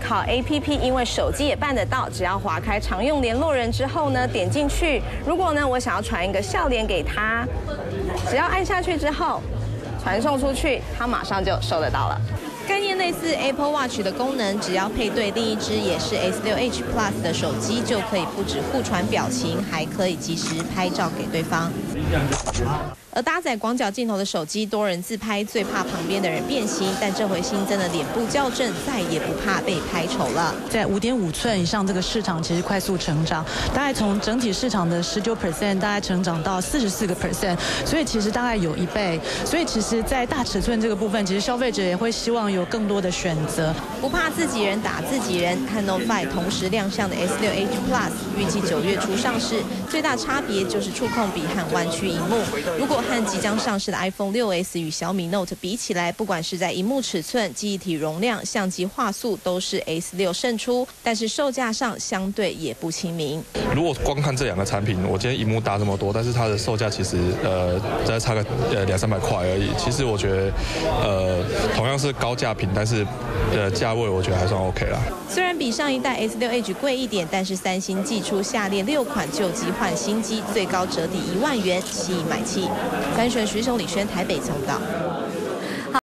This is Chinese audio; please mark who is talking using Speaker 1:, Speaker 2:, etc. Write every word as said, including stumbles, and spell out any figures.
Speaker 1: 靠 A P P， 因为手机也办得到，只要划开常用联络人之后呢，点进去，如果呢我想要传一个笑脸给他，只要按下去之后，传送出去，他马上就收得到了。 概念类似 Apple Watch 的功能，只要配对另一只也是 S 六 H Plus 的手机，就可以不止互传表情，还可以及时拍照给对方。而搭载广角镜头的手机，多人自拍最怕旁边的人变形，但这回新增的脸部校正，再也不怕被拍丑了。
Speaker 2: 在五点五寸以上这个市场其实快速成长，大概从整体市场的十九 percent 大概成长到四十四个 percent， 所以其实大概有一倍。所以其实，在大尺寸这个部分，其实消费者也会希望有更多的选择。
Speaker 1: 不怕自己人打自己人，和 Note 五同时亮相的 S 六 H Plus 预计九月初上市，最大差别就是触控笔和弯曲萤幕。如果和即将上市的 iPhone 六 S 与小米 Note 比起来，不管是在萤幕尺寸、记忆体容量、相机画素，都是 S 六胜出，但是售价上相对也不亲民。
Speaker 3: 如果光看这两个产品，我今天萤幕大这么多，但是它的售价其实呃再差个呃两三百块而已。其实我觉得呃同样是高价品，但是呃价位我觉得还算 OK 啦。
Speaker 1: 虽然比上一代 S 六 H 贵一点，但是三星祭出下列六款旧机换新机，最高折抵一万元，吸引买气。三选徐雄、李轩台北报道。